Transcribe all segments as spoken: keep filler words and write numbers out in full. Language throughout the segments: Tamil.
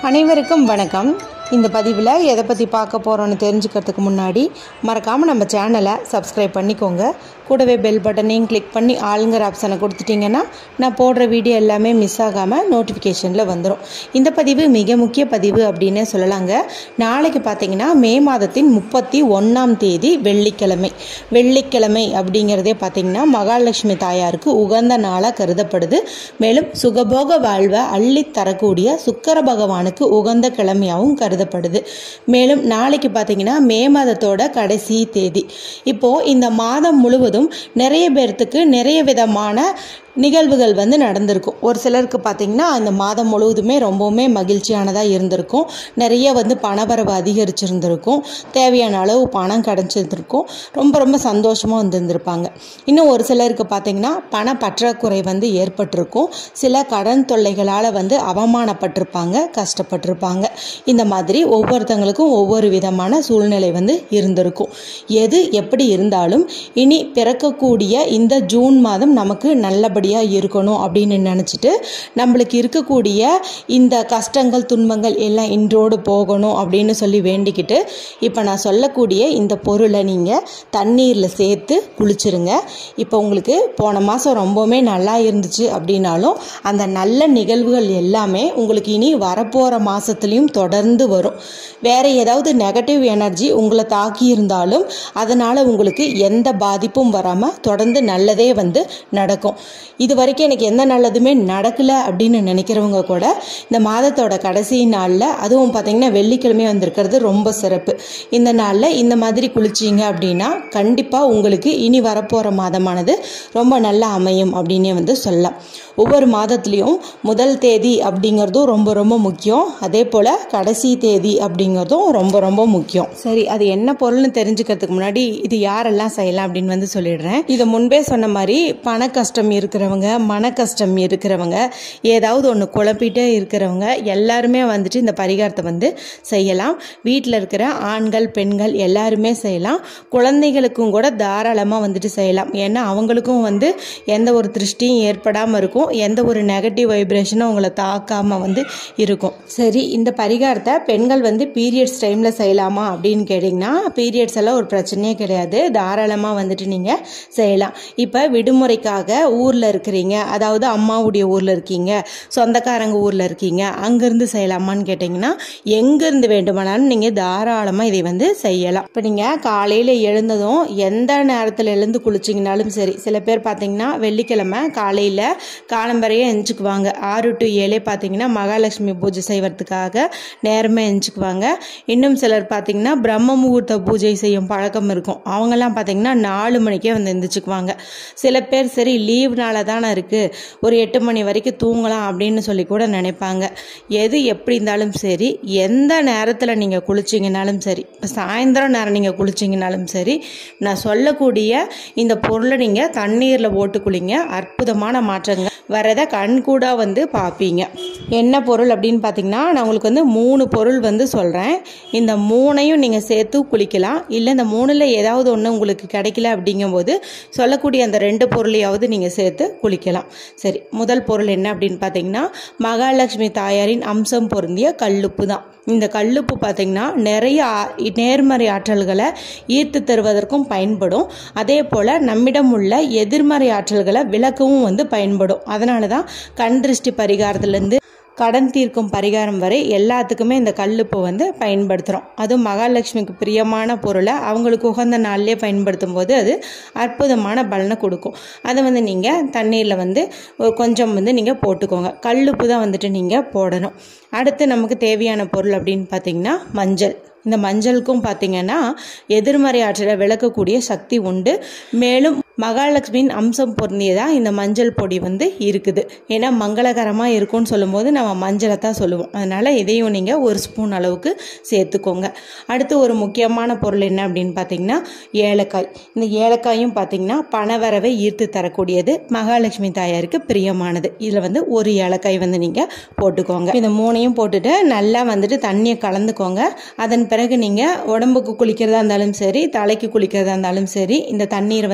அனைவருக்கும் வணக்கம். இந்த பதிவில் எதை பற்றி பார்க்க போகிறோன்னு தெரிஞ்சுக்கிறதுக்கு முன்னாடி மறக்காமல் நம்ம சேனலை சப்ஸ்கிரைப் பண்ணிக்கோங்க. கூடவே பெல் பட்டனையும் கிளிக் பண்ணி ஆளுங்கிற ஆப்ஷனை கொடுத்துட்டிங்கன்னா நான் போடுற வீடியோ எல்லாமே மிஸ் ஆகாமல் நோட்டிஃபிகேஷனில் வந்துடும். இந்த பதிவு மிக முக்கிய பதிவு அப்படின்னே சொல்லலாங்க. நாளைக்கு பார்த்தீங்கன்னா மே மாதத்தின் முப்பத்தி ஒன்றாம் தேதி வெள்ளிக்கிழமை. வெள்ளிக்கிழமை அப்படிங்கிறதே பார்த்திங்கன்னா மகாலட்சுமி தாயாருக்கு உகந்த நாளாக கருதப்படுது. மேலும் சுகபோக வாழ்வை அள்ளி தரக்கூடிய சுக்கிர பகவானுக்கு உகந்த கிழமையாகவும் கருதப்படுது. மேலும் நாளைக்கு பார்த்தீங்கன்னா மே மாதத்தோட கடைசி தேதி. இப்போது இந்த மாதம் முழுவதும் நிறைய பேர்த்துக்கு நிறைய விதமான நிகழ்வுகள் வந்து நடந்திருக்கும். ஒரு சிலருக்கு பார்த்திங்கன்னா அந்த மாதம் முழுவதுமே ரொம்பவுமே மகிழ்ச்சியானதாக இருந்திருக்கும். நிறைய வந்து பணவரவு அதிகரிச்சிருந்திருக்கும். தேவையான அளவு பணம் கிடச்சிருந்துருக்கும். ரொம்ப ரொம்ப சந்தோஷமாக வந்துருந்துருப்பாங்க. இன்னும் ஒரு சிலருக்கு பார்த்திங்கன்னா பண பற்றாக்குறை வந்து ஏற்பட்டிருக்கும். சில கடன் தொல்லைகளால் வந்து அவமானப்பட்டிருப்பாங்க, கஷ்டப்பட்டிருப்பாங்க. இந்த மாதிரி ஒவ்வொருத்தங்களுக்கும் ஒவ்வொரு விதமான சூழ்நிலை வந்து இருந்திருக்கும். எது எப்படி இருந்தாலும் இனி பிறக்கக்கூடிய இந்த ஜூன் மாதம் நமக்கு நல்லபடி இருக்கணும் அப்படின்னு நினச்சிட்டு நம்மளுக்கு இருக்கக்கூடிய இந்த கஷ்டங்கள் துன்பங்கள் எல்லாம் இன்றோடு போகணும் அப்படின்னு சொல்லி வேண்டிக்கிட்டு இப்போ நான் சொல்லக்கூடிய இந்த பொருளை நீங்கள் தண்ணீரில் சேர்த்து குளிச்சிருங்க. இப்போ உங்களுக்கு போன மாதம் ரொம்பவுமே நல்லா இருந்துச்சு அப்படின்னாலும் அந்த நல்ல நிகழ்வுகள் எல்லாமே உங்களுக்கு இனி வரப்போகிற மாதத்துலேயும் தொடர்ந்து வரும். வேறு ஏதாவது நெகட்டிவ் எனர்ஜி உங்களை தாக்கி இருந்தாலும் அதனால் உங்களுக்கு எந்த பாதிப்பும் வராமல் தொடர்ந்து நல்லதே வந்து நடக்கும். இது வரைக்கும் எனக்கு எந்த நல்லதுமே நடக்கலை அப்படின்னு நினைக்கிறவங்க கூட இந்த மாதத்தோட கடைசி நாளில், அதுவும் பார்த்திங்கன்னா வெள்ளிக்கிழமை வந்திருக்கிறது ரொம்ப சிறப்பு. இந்த நாளில் இந்த மாதிரி குளிச்சிங்க அப்படின்னா கண்டிப்பாக உங்களுக்கு இனி வரப்போகிற மாதமானது ரொம்ப நல்லா அமையும் அப்படின்னே வந்து சொல்லலாம். ஒவ்வொரு மாதத்துலேயும் முதல் தேதி அப்படிங்கிறதும் ரொம்ப ரொம்ப முக்கியம். அதே போல் கடைசி தேதி அப்படிங்கிறதும் ரொம்ப ரொம்ப முக்கியம். சரி, அது என்ன பொருள்னு தெரிஞ்சுக்கிறதுக்கு முன்னாடி இது யாரெல்லாம் செய்யலாம் அப்படின்னு வந்து சொல்லிடுறேன். இதை முன்பே சொன்ன மாதிரி பண கஷ்டம் இருக்கிறவங்க, மன கஷ்டம் இருக்கிறவங்க, ஏதாவது ஒன்று குழப்பிட்டே இருக்கிறவங்க எல்லாருமே வந்துட்டு இந்த பரிகாரத்தை வந்து செய்யலாம். வீட்டில் இருக்கிற ஆண்கள் பெண்கள் எல்லாருமே செய்யலாம். குழந்தைகளுக்கும் கூட தாராளமாக வந்துட்டு செய்யலாம். ஏன்னா அவங்களுக்கும் வந்து எந்த ஒரு திருஷ்டியும் ஏற்படாமல் இருக்கும், எந்த ஒரு நெகட்டிவ் வைப்ரேஷனும் அவங்கள தாக்காமல் வந்து இருக்கும். சரி, இந்த பரிகாரத்தை பெண்கள் வந்து பீரியட்ஸ் டைமில் செய்யலாமா அப்படின்னு கேட்டிங்கன்னா பீரியட்ஸ் எல்லாம் ஒரு பிரச்சனையே கிடையாது. தாராளமாக வந்துட்டு நீங்கள் செய்யலாம். இப்போ விடுமுறைக்காக ஊரில் இருக்கிறீங்க, அதாவது அம்மாவுடைய ஊரில் இருக்கீங்க, சொந்தக்காரங்க ஊரில் இருக்கீங்க, அங்கேருந்து செய்யலாமான்னு கேட்டிங்கன்னா எங்கேருந்து வேண்டுமானாலும் நீங்கள் தாராளமாக இதை வந்து செய்யலாம். இப்போ நீங்கள் காலையில் எழுந்ததும் எந்த நேரத்தில் எழுந்து குளிச்சிங்கனாலும் சரி. சில பேர் பார்த்தீங்கன்னா வெள்ளிக்கிழமை காலையில் காலம்பறையே எஞ்சிக்குவாங்க. ஆறு டு ஏழே பார்த்தீங்கன்னா மகாலட்சுமி பூஜை செய்வதற்காக நேரமாக எஞ்சிக்குவாங்க. இன்னும் சிலர் பார்த்தீங்கன்னா பிரம்ம முகூர்த்த பூஜை செய்யும் பழக்கம் இருக்கும். அவங்கெல்லாம் பார்த்தீங்கன்னா நாலு மணிக்கே வந்து எந்திரிச்சுக்குவாங்க. சில பேர் சரி லீவ்னால தானே இருக்குது, ஒரு எட்டு மணி வரைக்கும் தூங்கலாம் அப்படின்னு சொல்லி கூட நினைப்பாங்க. எது எப்படி இருந்தாலும் சரி, எந்த நேரத்தில் நீங்கள் குளிச்சிங்கனாலும் சரி, இப்போ சாயந்தரம் நேரம் நீங்கள் குளிச்சிங்கனாலும் சரி, நான் சொல்லக்கூடிய இந்த பொருளை நீங்கள் தண்ணீரில் போட்டு குளிங்க. அற்புதமான மாற்றங்கள் வரதை கண்கூடா வந்து பார்ப்பீங்க. என்ன பொருள் அப்படின்னு பார்த்தீங்கன்னா நான் உங்களுக்கு வந்து மூணு பொருள் வந்து சொல்கிறேன். இந்த மூணையும் நீங்கள் சேர்த்து குளிக்கலாம். இல்லை இந்த மூணில் ஏதாவது ஒன்று உங்களுக்கு கிடைக்கல அப்படிங்கும்போது சொல்லக்கூடிய அந்த ரெண்டு பொருளையாவது நீங்கள் சேர்த்து குளிக்கலாம். சரி, முதல் பொருள் என்ன அப்படின்னு பார்த்தீங்கன்னா மகாலட்சுமி தாயாரின் அம்சம் பொருந்திய கல்லுப்பு தான். இந்த கல்லுப்பு பார்த்திங்கன்னா நிறைய நேர்மறை ஆற்றல்களை ஈர்த்து தருவதற்கும் பயன்படும். அதே போல் நம்மிடம் உள்ள எதிர்மறை ஆற்றல்களை விளக்கவும் வந்து பயன்படும். அதனால தான் கண் திருஷ்டி பரிகாரத்துலேருந்து கடன் தீர்க்கும் பரிகாரம் வரை எல்லாத்துக்குமே இந்த கல்லுப்பு வந்து பயன்படுத்துகிறோம். அதுவும் மகாலட்சுமிக்கு பிரியமான பொருளை அவங்களுக்கு உகந்த நாள்லேயே பயன்படுத்தும் போது அது அற்புதமான பலனை கொடுக்கும். அதை வந்து நீங்கள் தண்ணீரில் வந்து கொஞ்சம் வந்து நீங்கள் போட்டுக்கோங்க. கல்லுப்பு தான் வந்துட்டு நீங்கள் போடணும். அடுத்து நமக்கு தேவையான பொருள் அப்படின்னு பார்த்தீங்கன்னா மஞ்சள். இந்த மஞ்சளுக்கும் பார்த்திங்கன்னா எதிர்மறை ஆற்றலை விளக்கக்கூடிய சக்தி உண்டு. மேலும் மகாலட்சுமியின் அம்சம் பொருந்தியதாக இந்த மஞ்சள் பொடி வந்து இருக்குது. ஏன்னா மங்களகரமாக இருக்கும்னு சொல்லும்போது நம்ம மஞ்சளை தான் சொல்லுவோம். அதனால் இதையும் நீங்கள் ஒரு ஸ்பூன் அளவுக்கு சேர்த்துக்கோங்க. அடுத்து ஒரு முக்கியமான பொருள் என்ன அப்படின்னு பார்த்தீங்கன்னா ஏலக்காய். இந்த ஏலக்காயும் பார்த்திங்கன்னா பணவரவை ஈர்த்து தரக்கூடியது, மகாலட்சுமி தாயாருக்கு பிரியமானது. இதில் வந்து ஒரு ஏலக்காய் வந்து நீங்கள் போட்டுக்கோங்க. இந்த மூணையும் போட்டுட்டு நல்லா வந்துட்டு தண்ணியை கலந்துக்கோங்க. அதன் பிறகு நீங்கள் உடம்புக்கு குளிக்கிறதா இருந்தாலும் சரி, தலைக்கு குளிக்கிறதா இருந்தாலும் சரி, இந்த தண்ணீரை வந்து நீங்கள்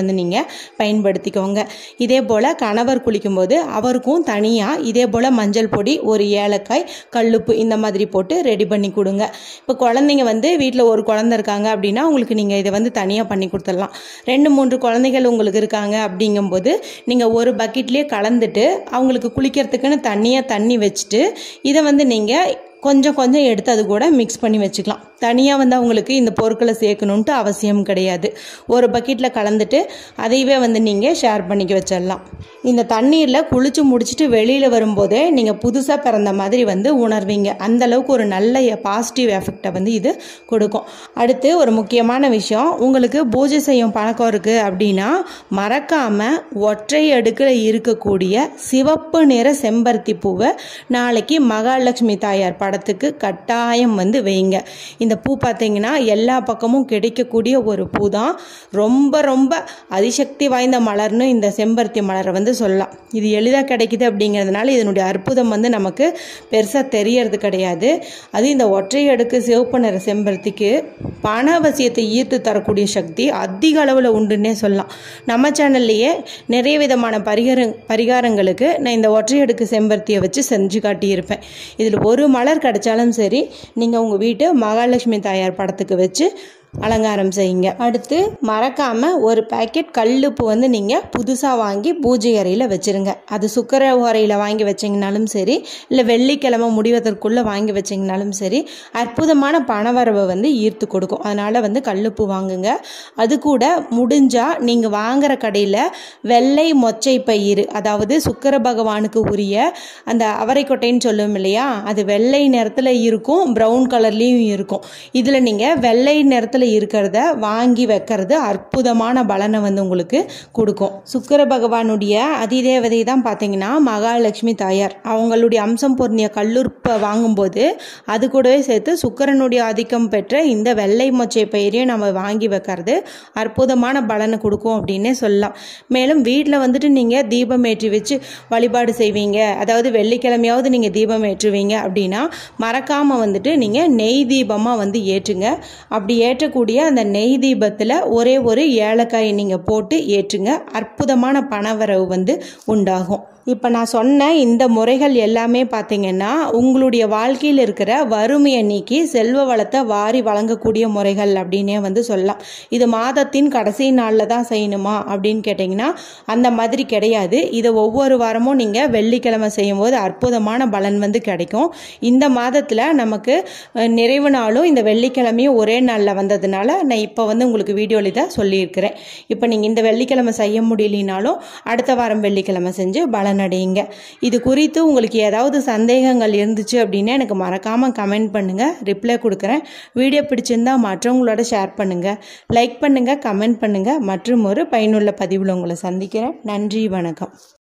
பயன்படுத்திக்கோங்க. இதே போல் கணவர் குளிக்கும்போது அவருக்கும் தனியாக இதே போல் மஞ்சள் பொடி, ஒரு ஏலக்காய், கல்லுப்பு இந்த மாதிரி போட்டு ரெடி பண்ணி கொடுங்க. இப்போ குழந்தைங்க வந்து வீட்டில் ஒரு குழந்தை இருக்காங்க அப்படின்னா உங்களுக்கு நீங்கள் இதை வந்து தனியாக பண்ணி கொடுத்துடலாம். ரெண்டு மூன்று குழந்தைகள் உங்களுக்கு இருக்காங்க அப்படிங்கும்போது நீங்கள் ஒரு பக்கெட்லேயே கலந்துட்டு அவங்களுக்கு குளிக்கிறதுக்குன்னு தனியாக தண்ணி வச்சுட்டு இதை வந்து நீங்கள் கொஞ்சம் கொஞ்சம் எடுத்து அது கூட மிக்ஸ் பண்ணி வச்சுக்கலாம். தனியாக வந்து அவங்களுக்கு இந்த பொருட்களை சேர்க்கணுன்ட்டு அவசியம் கிடையாது. ஒரு பக்கெட்டில் கலந்துட்டு அதையவே வந்து நீங்கள் ஷேர் பண்ணிக்க வச்சிடலாம். இந்த தண்ணீரில் குளிச்சு முடிச்சுட்டு வெளியில் வரும்போதே நீங்கள் புதுசாக பிறந்த மாதிரி வந்து உணர்வீங்க. அந்தளவுக்கு ஒரு நல்ல பாசிட்டிவ் எஃபெக்டை வந்து இது கொடுக்கும். அடுத்து ஒரு முக்கியமான விஷயம், உங்களுக்கு பூஜை செய்யும் பழக்கம் இருக்குது அப்படின்னா மறக்காமல் ஒற்றை அடுக்கில் இருக்கக்கூடிய சிவப்பு நிற செம்பருத்தி பூவை நாளைக்கு மகாலட்சுமி தாயார் படத்துக்கு கட்டாயம் வந்து வைங்க. இந்த பூ பார்த்தீங்கன்னா எல்லா பக்கமும் கிடைக்கக்கூடிய ஒரு பூ தான். ரொம்ப ரொம்ப அதிசக்தி வாய்ந்த மலர்னு இந்த செம்பருத்தி மலரை வந்து சொல்லலாம். இது எளிதாக கிடைக்குது அப்படிங்கிறதுனால இதனுடைய அற்புதம் வந்து நமக்கு பெருசாக தெரியறது கிடையாது. அது இந்த ஒற்றை அடுக்கு சிவப்பு நிற செம்பருத்திக்கு பணவசியத்தை ஈர்த்து தரக்கூடிய சக்தி அதிக அளவில் உண்டுன்னே சொல்லலாம். நம்ம சேனல்லையே நிறைய விதமான பரிகார பரிகாரங்களுக்கு நான் இந்த ஒற்றை அடுக்கு செம்பருத்தியை வச்சு செஞ்சு காட்டியிருப்பேன். இதில் ஒரு மலர் கிடைச்சாலும் சரி நீங்கள் உங்கள் வீட்டு மகாலட்சுமி தாயார் படத்துக்கு வச்சு அலங்காரம் செய்யுங்க. அடுத்து மறக்காமல் ஒரு பேக்கெட் கல்லுப்பு வந்து நீங்கள் புதுசாக வாங்கி பூஜை அறையில் வச்சுருங்க. அது சுக்கர உரையில் வாங்கி வச்சிங்கனாலும் சரி, இல்லை வெள்ளிக்கிழமை முடிவதற்குள்ளே வாங்கி வச்சிங்கனாலும் சரி, அற்புதமான பணவரவை வந்து ஈர்த்து கொடுக்கும். அதனால் வந்து கல்லுப்பு வாங்குங்க. அது கூட முடிஞ்சால் நீங்கள் வாங்குகிற கடையில் வெள்ளை மொச்சை பயிறு, அதாவது சுக்கர பகவானுக்கு உரிய அந்த அவரைக்கொட்டைன்னு சொல்லுவோம் இல்லையா, அது வெள்ளை நிறத்தில் இருக்கும், ப்ரௌன் கலர்லேயும் இருக்கும். இதில் நீங்கள் வெள்ளை நிறத்தில் இருக்கிறத வாங்கி வைக்கிறது அற்புதமான பலனை வந்து உங்களுக்கு கொடுக்கும். சுக்கிர பகவானுடைய அதிதேவதை தான் பார்த்தீங்கன்னா மகாலட்சுமி தாயார். அவங்களுடைய அம்சம் பொருந்திய கல்லுறுப்பை வாங்கும்போது அது கூடவே சேர்த்து சுக்கிரனுடைய ஆதிக்கம் பெற்ற இந்த வெள்ளை மொச்சை பயிரையும் நம்ம வாங்கி வைக்கிறது அற்புதமான பலனை கொடுக்கும் அப்படின்னே சொல்லலாம். மேலும் வீட்டில் வந்துட்டு நீங்கள் தீபம் ஏற்றி வச்சு வழிபாடு செய்வீங்க, அதாவது வெள்ளிக்கிழமையாவது நீங்கள் தீபம் ஏற்றுவீங்க அப்படின்னா மறக்காமல் வந்துட்டு நீங்கள் நெய் தீபமாக வந்து ஏற்றுங்க. அப்படி ஏற்ற கூடிய அந்த நெய் தீபத்தில் ஒரே ஒரு ஏலக்காயை நீங்கள் போட்டு ஏற்றுங்க. அற்புதமான பணவரவு வந்து உண்டாகும். இப்போ நான் சொன்ன இந்த முறைகள் எல்லாமே பார்த்தீங்கன்னா உங்களுடைய வாழ்க்கையில் இருக்கிற வறுமையை நீக்கி செல்வ வளத்தை வாரி வழங்கக்கூடிய முறைகள் அப்படின்னே வந்து சொல்லலாம். இது மாதத்தின் கடைசி நாளில் தான் செய்யணுமா அப்படின்னு கேட்டிங்கன்னா அந்த மாதிரி கிடையாது. இதை ஒவ்வொரு வாரமும் நீங்கள் வெள்ளிக்கிழமை செய்யும்போது அற்புதமான பலன் வந்து கிடைக்கும். இந்த மாதத்தில் நமக்கு நிறைவு நாளும் இந்த வெள்ளிக்கிழமையும் ஒரே நாளில் வந்ததுனால நான் இப்போ வந்து உங்களுக்கு வீடியோவில் இதை சொல்லியிருக்கிறேன். இப்போ நீங்கள் இந்த வெள்ளிக்கிழமை செய்ய முடியலனாலும் அடுத்த வாரம் வெள்ளிக்கிழமை செஞ்சு பலன் அடையுங்க. இது குறித்து உங்களுக்கு ஏதாவது சந்தேகங்கள் இருந்துச்சு அப்படின்னா எனக்கு மறக்காமல் கமெண்ட் பண்ணுங்கள், ரிப்ளை கொடுக்குறேன். வீடியோ பிடிச்சிருந்தா மற்றவங்களோட ஷேர் பண்ணுங்கள், லைக் பண்ணுங்கள், கமெண்ட் பண்ணுங்கள். மற்றும் ஒரு பயனுள்ள பதிவில் உங்களை சந்திக்கிறேன். நன்றி, வணக்கம்.